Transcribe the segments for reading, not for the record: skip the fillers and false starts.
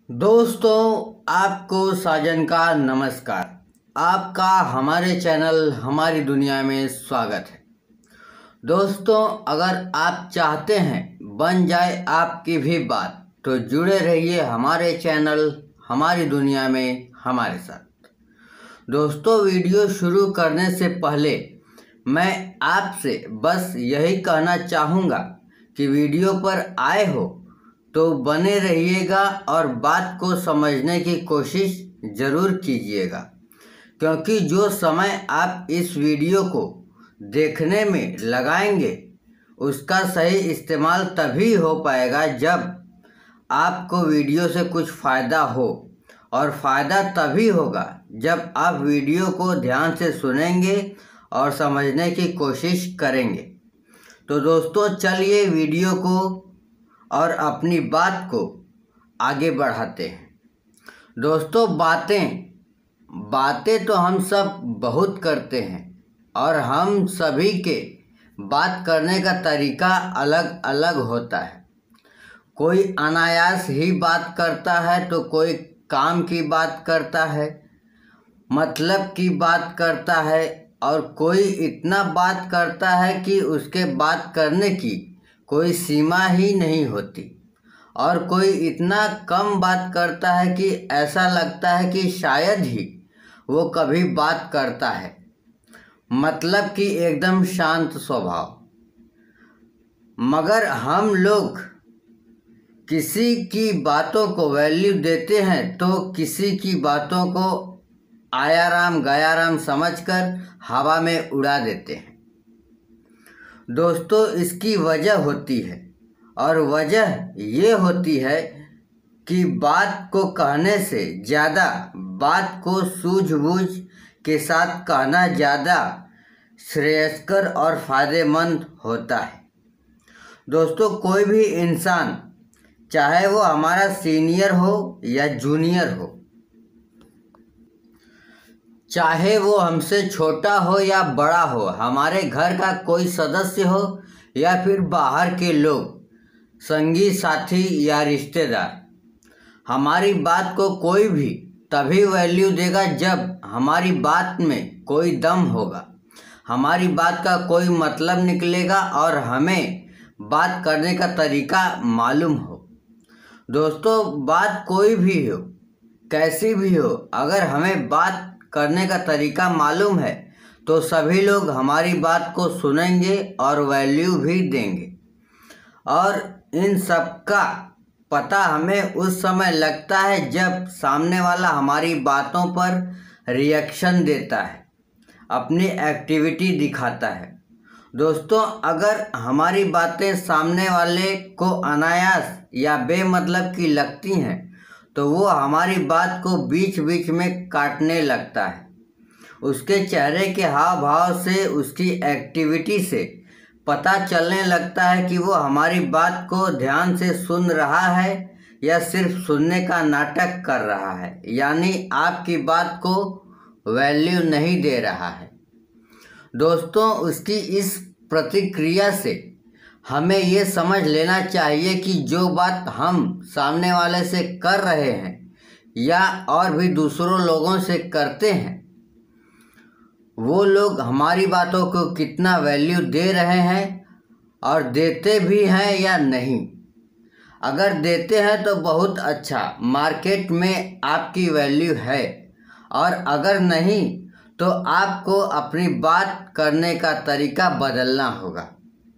दोस्तों, आपको साजन का नमस्कार। आपका हमारे चैनल हमारी दुनिया में स्वागत है। दोस्तों, अगर आप चाहते हैं बन जाए आपकी भी बात तो जुड़े रहिए हमारे चैनल हमारी दुनिया में हमारे साथ। दोस्तों, वीडियो शुरू करने से पहले मैं आपसे बस यही कहना चाहूँगा कि वीडियो पर आए हो तो बने रहिएगा और बात को समझने की कोशिश ज़रूर कीजिएगा, क्योंकि जो समय आप इस वीडियो को देखने में लगाएंगे उसका सही इस्तेमाल तभी हो पाएगा जब आपको वीडियो से कुछ फ़ायदा हो, और फ़ायदा तभी होगा जब आप वीडियो को ध्यान से सुनेंगे और समझने की कोशिश करेंगे। तो दोस्तों, चलिए वीडियो को और अपनी बात को आगे बढ़ाते हैं। दोस्तों, बातें तो हम सब बहुत करते हैं और हम सभी के बात करने का तरीका अलग अलग होता है। कोई अनायास ही बात करता है तो कोई काम की बात करता है, मतलब की बात करता है, और कोई इतना बात करता है कि उसके बात करने की कोई सीमा ही नहीं होती, और कोई इतना कम बात करता है कि ऐसा लगता है कि शायद ही वो कभी बात करता है, मतलब कि एकदम शांत स्वभाव। मगर हम लोग किसी की बातों को वैल्यू देते हैं तो किसी की बातों को आयाराम गयाराम समझकर हवा में उड़ा देते हैं। दोस्तों, इसकी वजह होती है, और वजह ये होती है कि बात को कहने से ज़्यादा बात को सूझबूझ के साथ कहना ज़्यादा श्रेयस्कर और फ़ायदेमंद होता है। दोस्तों, कोई भी इंसान, चाहे वो हमारा सीनियर हो या जूनियर हो, चाहे वो हमसे छोटा हो या बड़ा हो, हमारे घर का कोई सदस्य हो या फिर बाहर के लोग, संगी साथी या रिश्तेदार, हमारी बात को कोई भी तभी वैल्यू देगा जब हमारी बात में कोई दम होगा, हमारी बात का कोई मतलब निकलेगा और हमें बात करने का तरीका मालूम हो। दोस्तों, बात कोई भी हो, कैसी भी हो, अगर हमें बात करने का तरीका मालूम है तो सभी लोग हमारी बात को सुनेंगे और वैल्यू भी देंगे। और इन सब का पता हमें उस समय लगता है जब सामने वाला हमारी बातों पर रिएक्शन देता है, अपनी एक्टिविटी दिखाता है। दोस्तों, अगर हमारी बातें सामने वाले को अनायास या बेमतलब की लगती हैं तो वो हमारी बात को बीच बीच में काटने लगता है। उसके चेहरे के हाव भाव से, उसकी एक्टिविटी से पता चलने लगता है कि वो हमारी बात को ध्यान से सुन रहा है या सिर्फ सुनने का नाटक कर रहा है, यानी आपकी बात को वैल्यू नहीं दे रहा है। दोस्तों, उसकी इस प्रतिक्रिया से हमें ये समझ लेना चाहिए कि जो बात हम सामने वाले से कर रहे हैं या और भी दूसरों लोगों से करते हैं, वो लोग हमारी बातों को कितना वैल्यू दे रहे हैं और देते भी हैं या नहीं। अगर देते हैं तो बहुत अच्छा, मार्केट में आपकी वैल्यू है, और अगर नहीं तो आपको अपनी बात करने का तरीका बदलना होगा।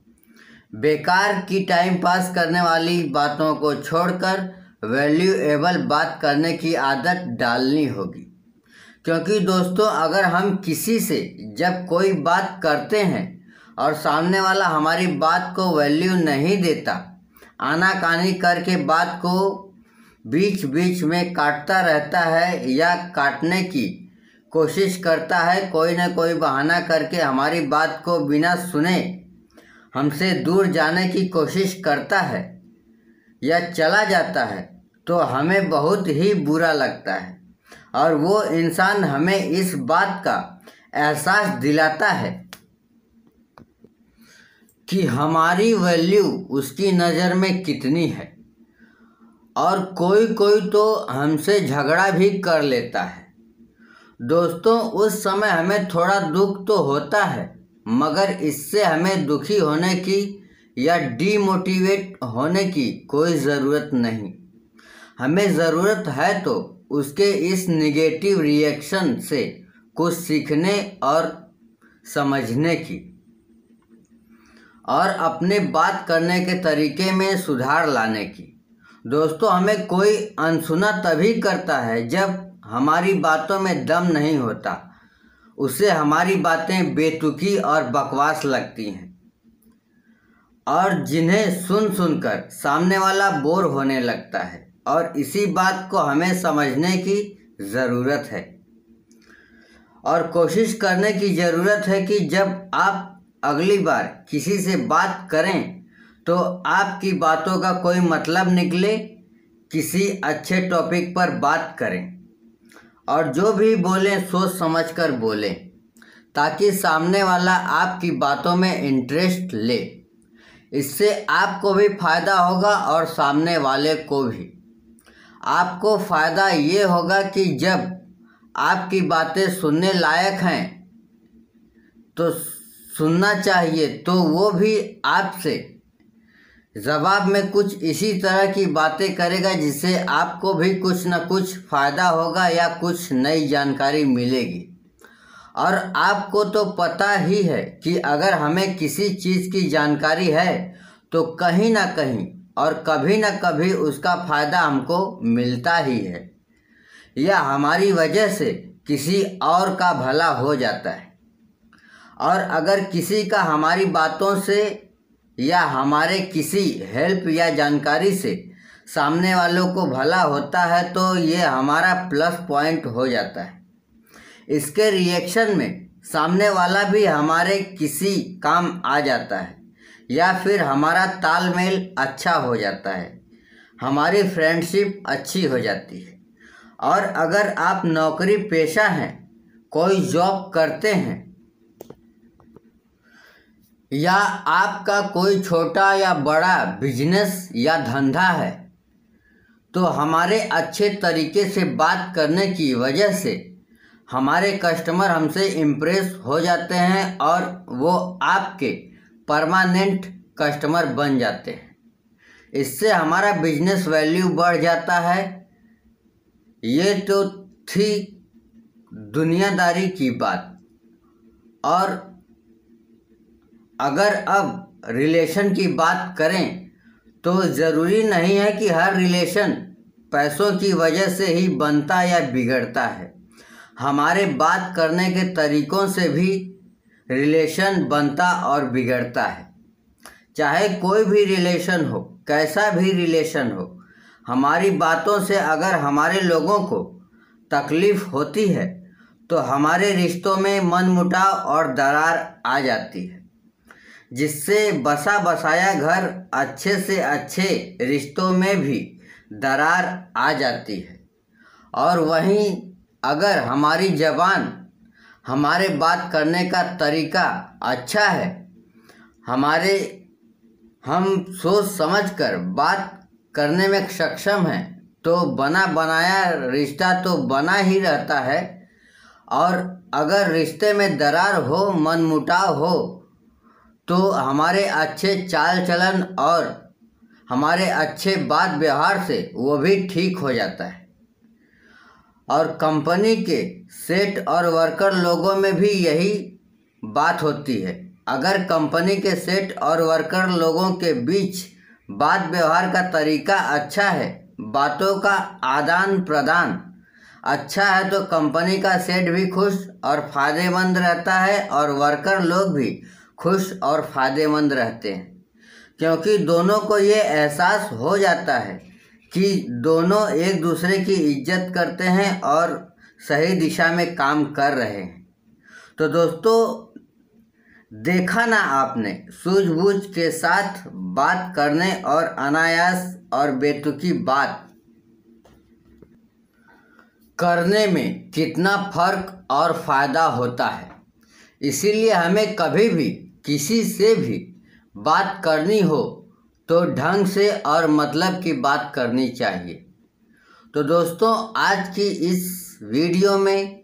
बेकार की टाइम पास करने वाली बातों को छोड़कर वैल्यूएबल बात करने की आदत डालनी होगी। क्योंकि दोस्तों, अगर हम किसी से जब कोई बात करते हैं और सामने वाला हमारी बात को वैल्यू नहीं देता, आनाकानी करके बात को बीच बीच में काटता रहता है या काटने की कोशिश करता है, कोई न कोई बहाना करके हमारी बात को बिना सुने हमसे दूर जाने की कोशिश करता है या चला जाता है, तो हमें बहुत ही बुरा लगता है, और वो इंसान हमें इस बात का एहसास दिलाता है कि हमारी वैल्यू उसकी नज़र में कितनी है। और कोई कोई तो हमसे झगड़ा भी कर लेता है। दोस्तों, उस समय हमें थोड़ा दुख तो होता है, मगर इससे हमें दुखी होने की या डीमोटिवेट होने की कोई ज़रूरत नहीं। हमें ज़रूरत है तो उसके इस निगेटिव रिएक्शन से कुछ सीखने और समझने की, और अपने बात करने के तरीके में सुधार लाने की। दोस्तों, हमें कोई अनसुना तभी करता है जब हमारी बातों में दम नहीं होता, उसे हमारी बातें बेतुकी और बकवास लगती हैं, और जिन्हें सुन सुनकर सामने वाला बोर होने लगता है। और इसी बात को हमें समझने की ज़रूरत है और कोशिश करने की ज़रूरत है कि जब आप अगली बार किसी से बात करें तो आपकी बातों का कोई मतलब निकले, किसी अच्छे टॉपिक पर बात करें और जो भी बोलें सोच समझकर बोलें, ताकि सामने वाला आपकी बातों में इंटरेस्ट ले। इससे आपको भी फ़ायदा होगा और सामने वाले को भी। आपको फ़ायदा ये होगा कि जब आपकी बातें सुनने लायक हैं तो सुनना चाहिए, तो वो भी आपसे जवाब में कुछ इसी तरह की बातें करेगा जिससे आपको भी कुछ न कुछ फ़ायदा होगा या कुछ नई जानकारी मिलेगी। और आपको तो पता ही है कि अगर हमें किसी चीज़ की जानकारी है तो कहीं ना कहीं और कभी ना कभी उसका फ़ायदा हमको मिलता ही है, या हमारी वजह से किसी और का भला हो जाता है। और अगर किसी का हमारी बातों से या हमारे किसी हेल्प या जानकारी से सामने वालों को भला होता है तो ये हमारा प्लस पॉइंट हो जाता है। इसके रिएक्शन में सामने वाला भी हमारे किसी काम आ जाता है, या फिर हमारा तालमेल अच्छा हो जाता है, हमारी फ्रेंडशिप अच्छी हो जाती है। और अगर आप नौकरी पेशा हैं, कोई जॉब करते हैं, या आपका कोई छोटा या बड़ा बिजनेस या धंधा है, तो हमारे अच्छे तरीके से बात करने की वजह से हमारे कस्टमर हमसे इम्प्रेस हो जाते हैं और वो आपके परमानेंट कस्टमर बन जाते हैं। इससे हमारा बिजनेस वैल्यू बढ़ जाता है। ये तो थी दुनियादारी की बात। और अगर अब रिलेशन की बात करें तो ज़रूरी नहीं है कि हर रिलेशन पैसों की वजह से ही बनता या बिगड़ता है। हमारे बात करने के तरीक़ों से भी रिलेशन बनता और बिगड़ता है। चाहे कोई भी रिलेशन हो, कैसा भी रिलेशन हो, हमारी बातों से अगर हमारे लोगों को तकलीफ़ होती है तो हमारे रिश्तों में मनमुटाव और दरार आ जाती है, जिससे बसा बसाया घर अच्छे से अच्छे रिश्तों में भी दरार आ जाती है। और वहीं अगर हमारी ज़बान, हमारे बात करने का तरीका अच्छा है, हम सोच समझकर बात करने में सक्षम हैं, तो बना बनाया रिश्ता तो बना ही रहता है। और अगर रिश्ते में दरार हो, मनमुटाव हो, तो हमारे अच्छे चाल चलन और हमारे अच्छे बात व्यवहार से वो भी ठीक हो जाता है। और कंपनी के सेट और वर्कर लोगों में भी यही बात होती है। अगर कंपनी के सेट और वर्कर लोगों के बीच बात व्यवहार का तरीका अच्छा है, बातों का आदान प्रदान अच्छा है, तो कंपनी का सेट भी खुश और फ़ायदेमंद रहता है और वर्कर लोग भी खुश और फ़ायदेमंद रहते हैं, क्योंकि दोनों को ये एहसास हो जाता है कि दोनों एक दूसरे की इज्जत करते हैं और सही दिशा में काम कर रहे हैं। तो दोस्तों, देखा ना आपने, सूझबूझ के साथ बात करने और अनायास और बेतुकी बात करने में कितना फ़र्क और फ़ायदा होता है। इसीलिए हमें कभी भी किसी से भी बात करनी हो तो ढंग से और मतलब की बात करनी चाहिए। तो दोस्तों, आज की इस वीडियो में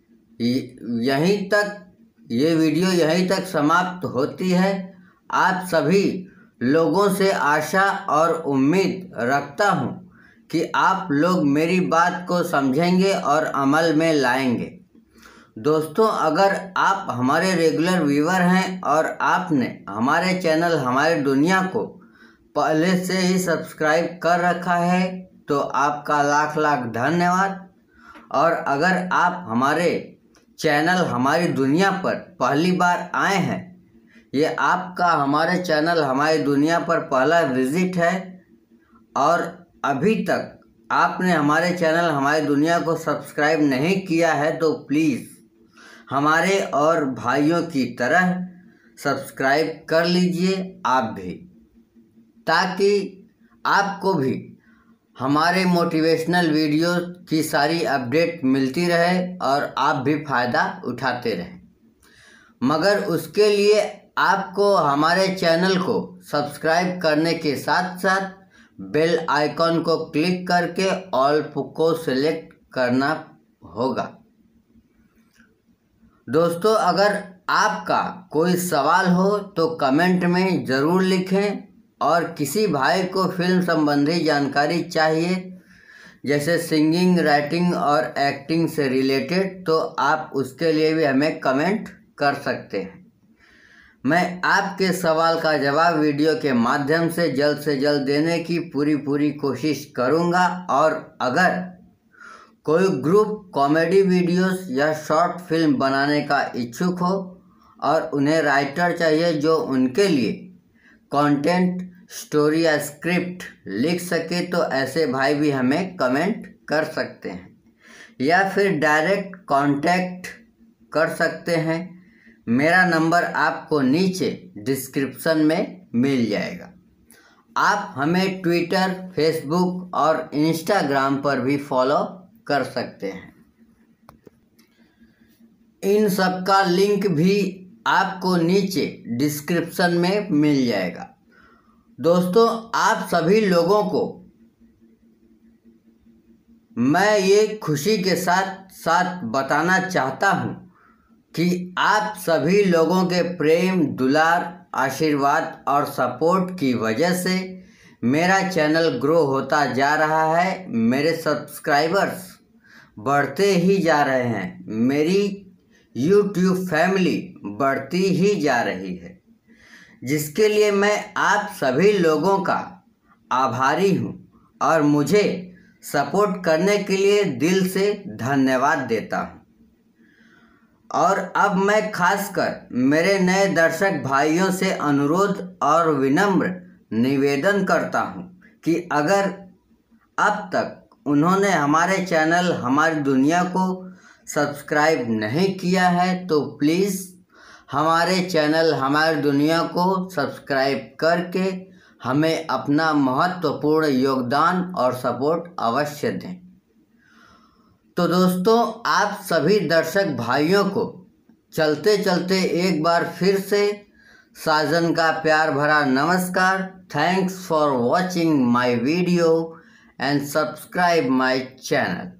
ये वीडियो यहीं तक समाप्त होती है। आप सभी लोगों से आशा और उम्मीद रखता हूँ कि आप लोग मेरी बात को समझेंगे और अमल में लाएंगे। दोस्तों, अगर आप हमारे रेगुलर व्यूअर हैं और आपने हमारे चैनल हमारी दुनिया को पहले से ही सब्सक्राइब कर रखा है तो आपका लाख लाख धन्यवाद। और अगर आप हमारे चैनल हमारी दुनिया पर पहली बार आए हैं, ये आपका हमारे चैनल हमारी दुनिया पर पहला विजिट है और अभी तक आपने हमारे चैनल हमारी दुनिया को सब्सक्राइब नहीं किया है तो प्लीज़ हमारे और भाइयों की तरह सब्सक्राइब कर लीजिए आप भी, ताकि आपको भी हमारे मोटिवेशनल वीडियो की सारी अपडेट मिलती रहे और आप भी फ़ायदा उठाते रहें। मगर उसके लिए आपको हमारे चैनल को सब्सक्राइब करने के साथ साथ बेल आइकॉन को क्लिक करके ऑल को सिलेक्ट करना होगा। दोस्तों, अगर आपका कोई सवाल हो तो कमेंट में ज़रूर लिखें और किसी भाई को फिल्म संबंधी जानकारी चाहिए जैसे सिंगिंग, राइटिंग और एक्टिंग से रिलेटेड, तो आप उसके लिए भी हमें कमेंट कर सकते हैं। मैं आपके सवाल का जवाब वीडियो के माध्यम से जल्द देने की पूरी कोशिश करूंगा। और अगर कोई ग्रुप कॉमेडी वीडियोस या शॉर्ट फिल्म बनाने का इच्छुक हो और उन्हें राइटर चाहिए जो उनके लिए कंटेंट, स्टोरी या स्क्रिप्ट लिख सके, तो ऐसे भाई भी हमें कमेंट कर सकते हैं या फिर डायरेक्ट कांटेक्ट कर सकते हैं। मेरा नंबर आपको नीचे डिस्क्रिप्शन में मिल जाएगा। आप हमें ट्विटर, फेसबुक और इंस्टाग्राम पर भी फॉलो कर सकते हैं। इन सब का लिंक भी आपको नीचे डिस्क्रिप्शन में मिल जाएगा। दोस्तों, आप सभी लोगों को मैं ये खुशी के साथ बताना चाहता हूँ कि आप सभी लोगों के प्रेम, दुलार, आशीर्वाद और सपोर्ट की वजह से मेरा चैनल ग्रो होता जा रहा है। मेरे सब्सक्राइबर्स बढ़ते ही जा रहे हैं, मेरी YouTube फैमिली बढ़ती ही जा रही है, जिसके लिए मैं आप सभी लोगों का आभारी हूँ और मुझे सपोर्ट करने के लिए दिल से धन्यवाद देता हूँ। और अब मैं खासकर मेरे नए दर्शक भाइयों से अनुरोध और विनम्र निवेदन करता हूँ कि अगर अब तक उन्होंने हमारे चैनल हमारी दुनिया को सब्सक्राइब नहीं किया है तो प्लीज़ हमारे चैनल हमारी दुनिया को सब्सक्राइब करके हमें अपना महत्वपूर्ण योगदान और सपोर्ट अवश्य दें। तो दोस्तों, आप सभी दर्शक भाइयों को चलते चलते एक बार फिर से साजन का प्यार भरा नमस्कार। Thanks for watching my video and subscribe my channel.